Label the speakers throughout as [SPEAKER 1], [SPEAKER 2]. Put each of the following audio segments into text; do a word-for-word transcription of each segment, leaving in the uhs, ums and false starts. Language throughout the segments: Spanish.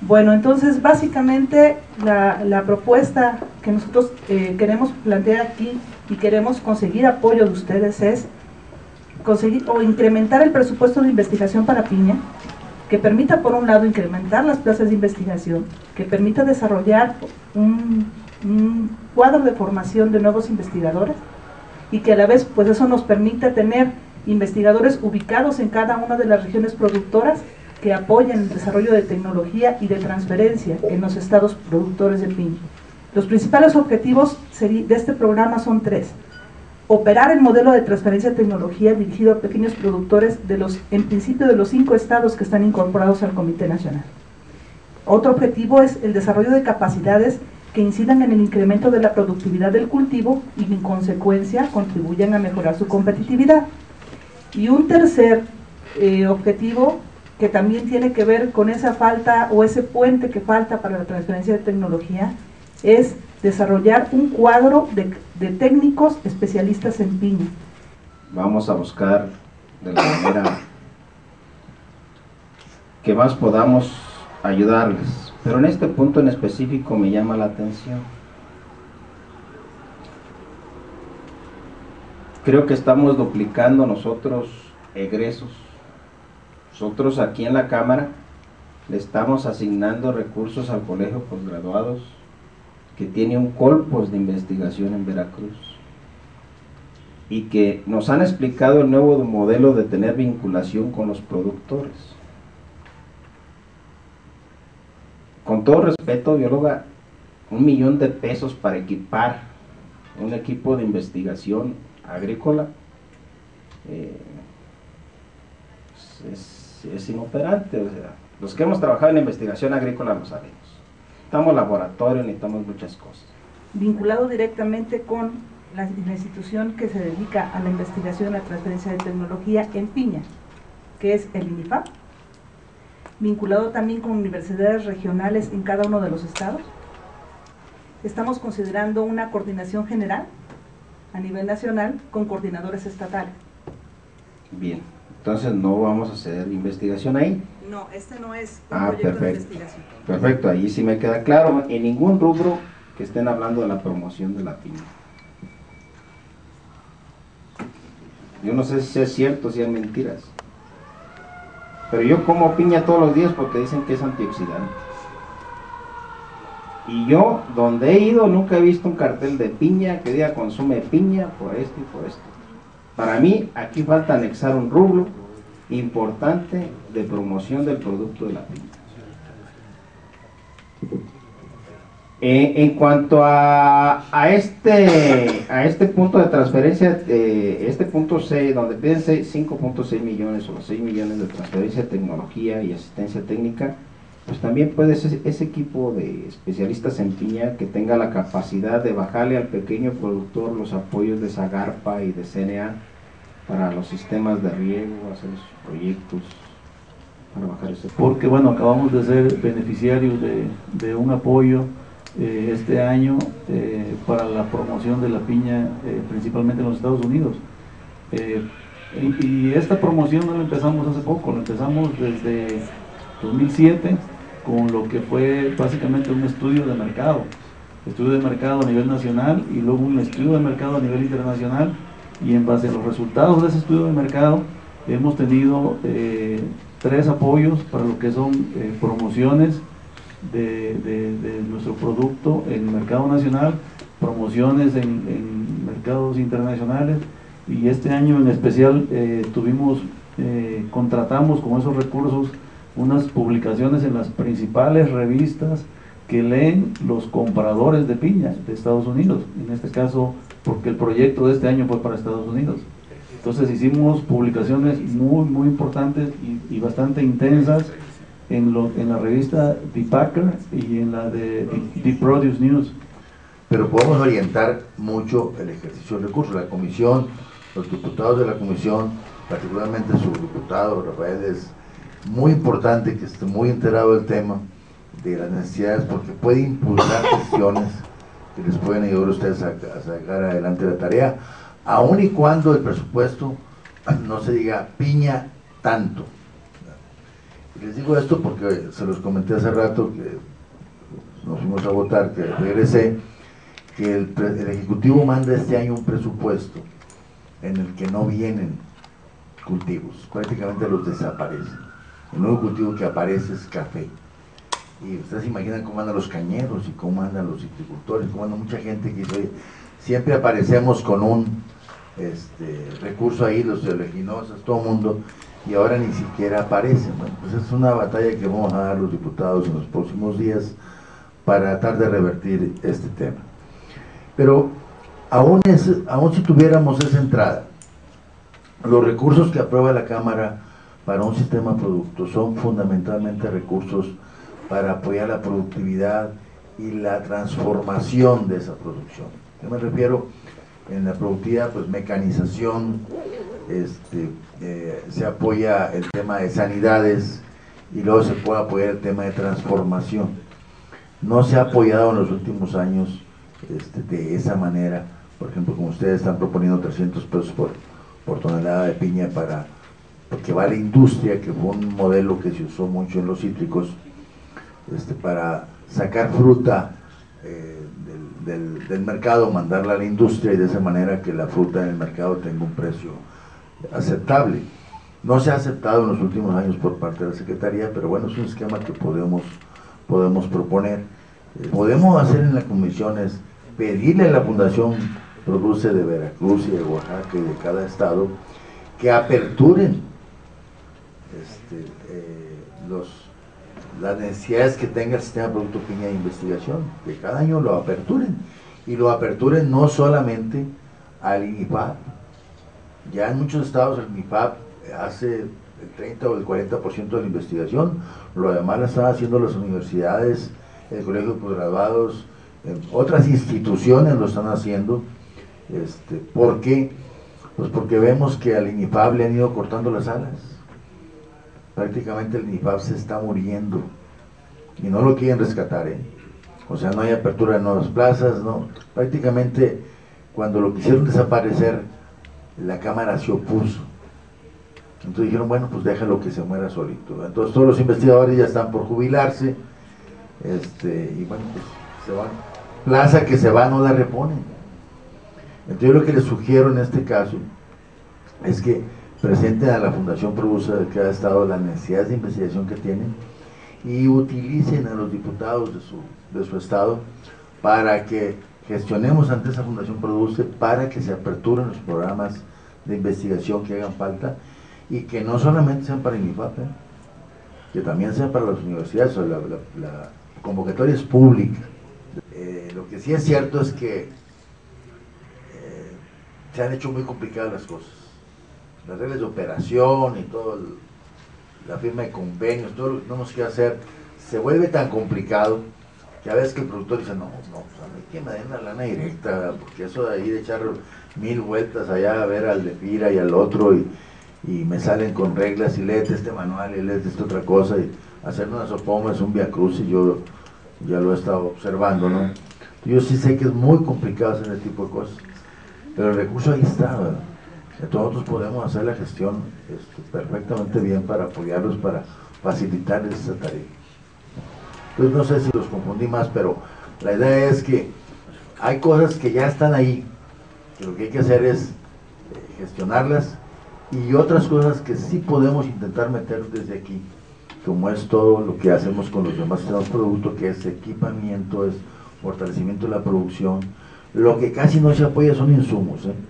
[SPEAKER 1] Bueno, entonces básicamente la, la propuesta que nosotros eh, queremos plantear aquí y queremos conseguir apoyo de ustedes es conseguir o incrementar el presupuesto de investigación para piña, que permita por un lado incrementar las plazas de investigación, que permita desarrollar un, un cuadro de formación de nuevos investigadores y que a la vez pues eso nos permita tener investigadores ubicados en cada una de las regiones productoras que apoyen el desarrollo de tecnología y de transferencia en los estados productores de piña. Los principales objetivos de este programa son tres: operar el modelo de transferencia de tecnología dirigido a pequeños productores de los, en principio de los cinco estados que están incorporados al Comité Nacional. Otro objetivo es el desarrollo de capacidades que incidan en el incremento de la productividad del cultivo y en consecuencia contribuyan a mejorar su competitividad. Y un tercer eh, objetivo que también tiene que ver con esa falta o ese puente que falta para la transferencia de tecnología es desarrollar un cuadro de, de técnicos especialistas en piña.
[SPEAKER 2] Vamos a buscar de la manera que más podamos ayudarles, pero en este punto en específico me llama la atención. Creo que estamos duplicando nosotros egresos. Nosotros aquí en la Cámara le estamos asignando recursos al Colegio Postgraduados, que tiene un Colpos de investigación en Veracruz, y que nos han explicado el nuevo modelo de tener vinculación con los productores. Con todo respeto, bióloga, un millón de pesos para equipar un equipo de investigación agrícola eh, es, es inoperante. O sea, los que hemos trabajado en investigación agrícola lo sabemos. Necesitamos laboratorio, necesitamos muchas cosas.
[SPEAKER 1] Vinculado directamente con la, la institución que se dedica a la investigación y la transferencia de tecnología en piña, que es el INIFAP, vinculado también con universidades regionales en cada uno de los estados. Estamos considerando una coordinación general a nivel nacional con coordinadores estatales.
[SPEAKER 2] Bien, entonces no vamos a hacer investigación ahí.
[SPEAKER 1] No, este no es un
[SPEAKER 2] ah,
[SPEAKER 1] proyecto
[SPEAKER 2] perfecto,
[SPEAKER 1] de investigación.
[SPEAKER 2] Perfecto, ahí sí me queda claro. En ningún rubro que estén hablando de la promoción de la piña. Yo no sé si es cierto, si es mentiras, pero yo como piña todos los días porque dicen que es antioxidante. Y yo, donde he ido, nunca he visto un cartel de piña que diga consume piña por esto y por esto. Para mí, aquí falta anexar un rubro importante de promoción del producto de la piña. Eh, en cuanto a, a, este, a este punto de transferencia, eh, este punto C, donde piden cinco punto seis millones o los seis millones de transferencia de tecnología y asistencia técnica, pues también puede ser ese equipo de especialistas en piña que tenga la capacidad de bajarle al pequeño productor los apoyos de Zagarpa y de C N A para los sistemas de riego, hacer esos proyectos para bajar ese punto.
[SPEAKER 3] Porque bueno, acabamos de ser beneficiarios de, de un apoyo eh, este año eh, para la promoción de la piña, eh, principalmente en los Estados Unidos. Eh, y, y esta promoción no la empezamos hace poco, la empezamos desde dos mil siete, con lo que fue básicamente un estudio de mercado, estudio de mercado a nivel nacional y luego un estudio de mercado a nivel internacional, y en base a los resultados de ese estudio de mercado hemos tenido eh, tres apoyos para lo que son eh, promociones de, de, de nuestro producto en el mercado nacional, promociones en, en mercados internacionales, y este año en especial eh, tuvimos, eh, contratamos con esos recursos unas publicaciones en las principales revistas que leen los compradores de piña de Estados Unidos, en este caso porque el proyecto de este año fue para Estados Unidos. Entonces hicimos publicaciones muy muy importantes y, y bastante intensas en, lo, en la revista The Packer y en la de The Produce News.
[SPEAKER 4] Pero podemos orientar mucho el ejercicio de recursos. La comisión, los diputados de la comisión, particularmente su diputado Rafael, es muy importante que esté muy enterado del tema de las necesidades, porque puede impulsar gestiones que les pueden ayudar a ustedes a, a sacar adelante la tarea, aun y cuando el presupuesto no se diga piña tanto. les digo esto porque se los comenté hace rato que nos fuimos a votar, que regresé, que el, el Ejecutivo manda este año un presupuesto en el que no vienen cultivos, prácticamente los desaparecen. El nuevo cultivo que aparece es café. Y ustedes se imaginan cómo andan los cañeros y cómo andan los viticultores, cómo anda mucha gente que dice, oye, siempre aparecemos con un este, recurso ahí, los oleaginosas, todo el mundo, y ahora ni siquiera aparecen. Bueno, pues es una batalla que vamos a dar los diputados en los próximos días para tratar de revertir este tema. Pero aún, es, aún si tuviéramos esa entrada, los recursos que aprueba la Cámara para un sistema producto son fundamentalmente recursos para apoyar la productividad y la transformación de esa producción. Yo me refiero en la productividad, pues mecanización, este, eh, se apoya el tema de sanidades y luego se puede apoyar el tema de transformación. No se ha apoyado en los últimos años este, de esa manera, por ejemplo, como ustedes están proponiendo trescientos pesos por, por tonelada de piña para, porque va a la industria, que fue un modelo que se usó mucho en los cítricos, este, para sacar fruta eh, del, del, del mercado, mandarla a la industria y de esa manera que la fruta en el mercado tenga un precio aceptable. No se ha aceptado en los últimos años por parte de la Secretaría, pero bueno, es un esquema que podemos, podemos proponer. Eh, podemos hacer en las comisiones, pedirle a la Fundación Produce de Veracruz y de Oaxaca y de cada estado que aperturen este, eh, los, las necesidades que tenga el sistema de producto piña de investigación, que cada año lo aperturen, y lo aperturen no solamente al INIFAP. Ya en muchos estados el INIFAP hace el treinta o el cuarenta por ciento de la investigación, lo demás lo están haciendo las universidades, el colegio de posgraduados, otras instituciones lo están haciendo. Este, ¿Por qué? Pues porque vemos que al INIFAP le han ido cortando las alas. Prácticamente el INIFAP se está muriendo y no lo quieren rescatar, ¿eh? O sea, no hay apertura de nuevas plazas, no. Prácticamente cuando lo quisieron desaparecer, la Cámara se opuso. Entonces dijeron, bueno, pues déjalo que se muera solito. Entonces todos los investigadores ya están por jubilarse, este, y bueno, pues se van. Plaza que se va no la reponen. Entonces yo lo que les sugiero en este caso es que presenten a la Fundación Produce de cada estado las necesidades de investigación que tienen y utilicen a los diputados de su, de su estado para que gestionemos ante esa Fundación Produce para que se aperturen los programas de investigación que hagan falta y que no solamente sean para INIFAP, ¿eh? Que también sean para las universidades. O la, la, la convocatoria es pública. Eh, lo que sí es cierto es que eh, se han hecho muy complicadas las cosas. Las reglas de operación y todo, el, la firma de convenios, todo lo que tenemos que hacer, se vuelve tan complicado que a veces que el productor dice, no, no, pues a mí que me den la lana directa, porque eso de ahí de echar mil vueltas allá a ver al de Fira y al otro, y, y me salen con reglas, y léete este manual, y léete esta otra cosa, y hacer una sopoma es un viacruz, y yo ya lo he estado observando, ¿no? Yo sí sé que es muy complicado hacer ese tipo de cosas, pero el recurso ahí está, ¿verdad? Entonces nosotros podemos hacer la gestión este, perfectamente bien para apoyarlos, para facilitarles esa tarea. Entonces no sé si los confundí más, pero la idea es que hay cosas que ya están ahí, que lo que hay que hacer es eh, gestionarlas, y otras cosas que sí podemos intentar meter desde aquí, como es todo lo que hacemos con los demás sistemas de producto, que es equipamiento, es fortalecimiento de la producción. Lo que casi no se apoya son insumos, ¿eh?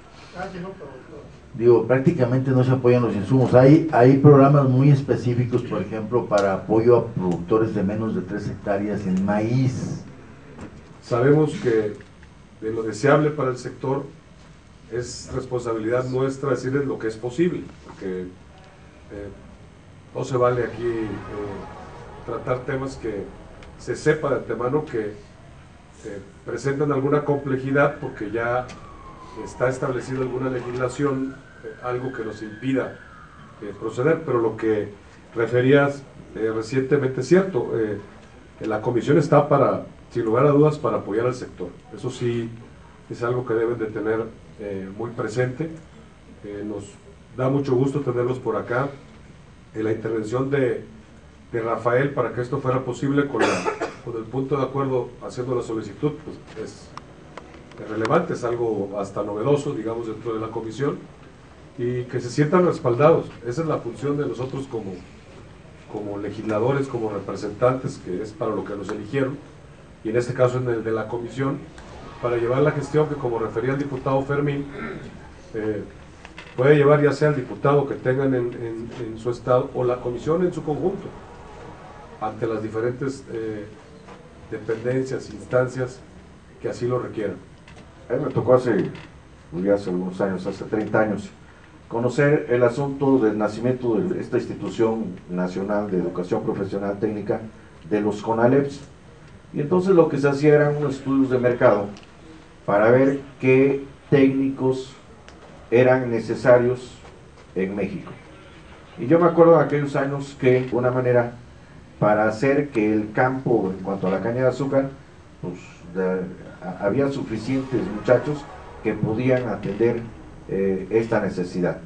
[SPEAKER 4] Digo, prácticamente no se apoyan los insumos. Hay, hay programas muy específicos, por ejemplo, para apoyo a productores de menos de tres hectáreas en maíz.
[SPEAKER 5] Sabemos que de lo deseable para el sector es responsabilidad nuestra decirles lo que es posible, porque eh, no se vale aquí eh, tratar temas que se sepa de antemano que eh, presentan alguna complejidad, porque ya está establecido alguna legislación, eh, algo que nos impida eh, proceder, pero lo que referías eh, recientemente es cierto. Eh, la comisión está para, sin lugar a dudas, para apoyar al sector. Eso sí es algo que deben de tener eh, muy presente. Eh, nos da mucho gusto tenerlos por acá. Eh, la intervención de de Rafael para que esto fuera posible, con, la, con el punto de acuerdo haciendo la solicitud, pues es, es relevante, es algo hasta novedoso, digamos, dentro de la comisión, y que se sientan respaldados. Esa es la función de nosotros como, como legisladores, como representantes, que es para lo que nos eligieron, y en este caso en el de la comisión, para llevar la gestión que, como refería el diputado Fermín, eh, puede llevar ya sea el diputado que tengan en, en, en su estado o la comisión en su conjunto, ante las diferentes eh, dependencias, instancias que así lo requieran.
[SPEAKER 6] A mí me tocó hace, hace algunos años, hace treinta años, conocer el asunto del nacimiento de esta institución nacional de educación profesional técnica, de los CONALEPs, y entonces lo que se hacía eran unos estudios de mercado para ver qué técnicos eran necesarios en México. Y yo me acuerdo de aquellos años que una manera para hacer que el campo, en cuanto a la caña de azúcar, pues de, a, había suficientes muchachos que podían atender eh, esta necesidad.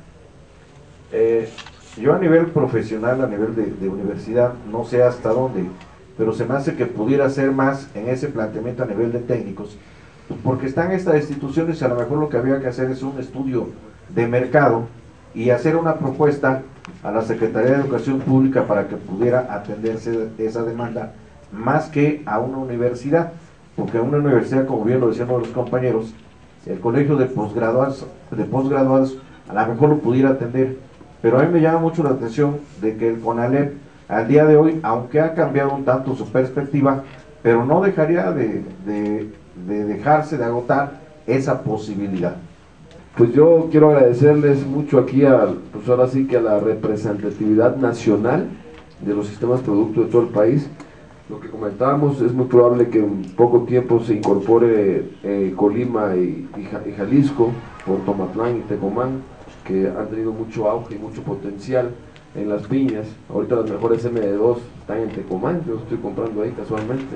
[SPEAKER 6] Eh, yo a nivel profesional, a nivel de, de universidad, no sé hasta dónde, pero se me hace que pudiera ser más en ese planteamiento a nivel de técnicos, porque están estas instituciones y a lo mejor lo que había que hacer es un estudio de mercado y hacer una propuesta a la Secretaría de Educación Pública para que pudiera atenderse esa demanda más que a una universidad, porque a una universidad, como bien lo decían los compañeros, el colegio de posgraduados, de posgraduados a lo mejor lo pudiera atender, pero a mí me llama mucho la atención de que el CONALEP al día de hoy, aunque ha cambiado un tanto su perspectiva, pero no dejaría de, de, de dejarse de agotar esa posibilidad.
[SPEAKER 7] Pues yo quiero agradecerles mucho aquí, a, pues ahora sí que a la representatividad nacional de los sistemas productos de todo el país. Lo que comentábamos, es muy probable que en poco tiempo se incorpore eh, Colima y, y Jalisco, por Tomatlán y Tecomán, que han tenido mucho auge y mucho potencial en las piñas. Ahorita las mejores eme de dos están en Tecomán, yo estoy comprando ahí casualmente.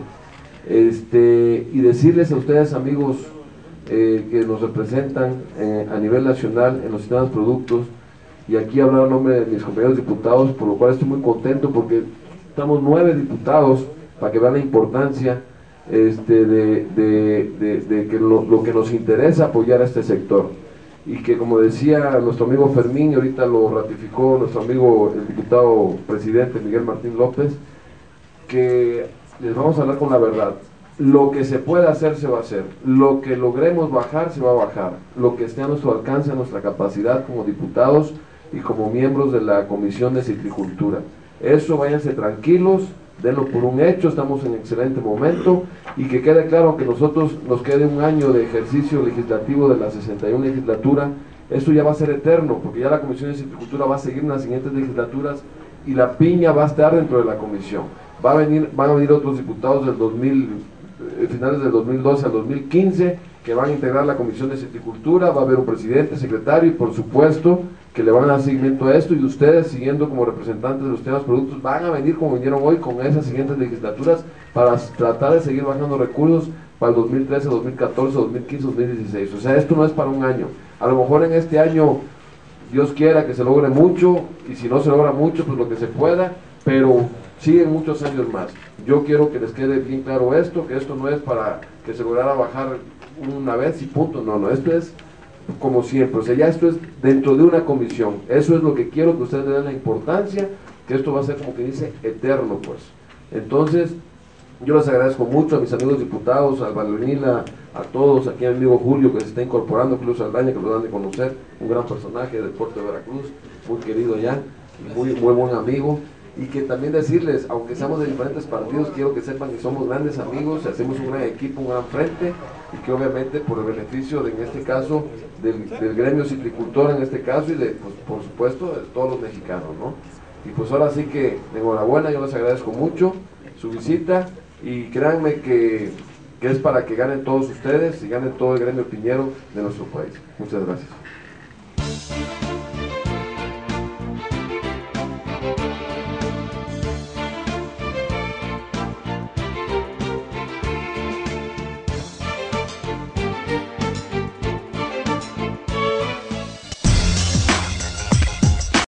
[SPEAKER 7] Este, y decirles a ustedes, amigos, eh, que nos representan eh, a nivel nacional en los sistemas productos, y aquí hablar en nombre de mis compañeros diputados, por lo cual estoy muy contento porque estamos nueve diputados, para que vean la importancia este, de, de, de, de que lo, lo que nos interesa apoyar a este sector. Y que, como decía nuestro amigo Fermín, y ahorita lo ratificó nuestro amigo el diputado presidente Miguel Martín López, que les vamos a hablar con la verdad. Lo que se pueda hacer, se va a hacer. Lo que logremos bajar, se va a bajar. Lo que esté a nuestro alcance, a nuestra capacidad como diputados y como miembros de la Comisión de Citricultura. Eso, váyanse tranquilos, denlo por un hecho, estamos en excelente momento, y que quede claro que nosotros nos quede un año de ejercicio legislativo de la sesenta y una legislatura. Esto ya va a ser eterno, porque ya la Comisión de Citricultura va a seguir en las siguientes legislaturas y la piña va a estar dentro de la comisión. Va a venir, van a venir otros diputados del dos mil, eh, finales del dos mil doce al dos mil quince, que van a integrar la Comisión de Citricultura. Va a haber un presidente, secretario, y por supuesto que le van a dar seguimiento a esto, y ustedes, siguiendo como representantes de los temas productos, van a venir como vinieron hoy con esas siguientes legislaturas para tratar de seguir bajando recursos para el dos mil trece, dos mil catorce, dos mil quince, dos mil dieciséis. O sea, esto no es para un año. A lo mejor en este año Dios quiera que se logre mucho, y si no se logra mucho, pues lo que se pueda, pero siguen muchos años más. Yo quiero que les quede bien claro esto, que esto no es para que se lograra bajar una vez y punto, no, no, esto es como siempre, o sea, ya esto es dentro de una comisión. Eso es lo que quiero que ustedes le den la importancia, que esto va a ser, como que dice, eterno, pues. Entonces, yo les agradezco mucho a mis amigos diputados, a Valenina, a todos, aquí a mi amigo Julio, que se está incorporando, Julio Saldaña, que lo dan de conocer, un gran personaje del puerto de Veracruz, muy querido ya, y muy, muy buen amigo. Y que también decirles, aunque seamos de diferentes partidos, quiero que sepan que somos grandes amigos, hacemos un gran equipo, un gran frente, y que obviamente por el beneficio de, en este caso, del, del gremio citricultor en este caso, y de, pues, por supuesto, de todos los mexicanos, ¿no? Y pues ahora sí que, enhorabuena, yo les agradezco mucho su visita, y créanme que, que es para que ganen todos ustedes, y ganen todo el gremio piñero de nuestro país. Muchas gracias.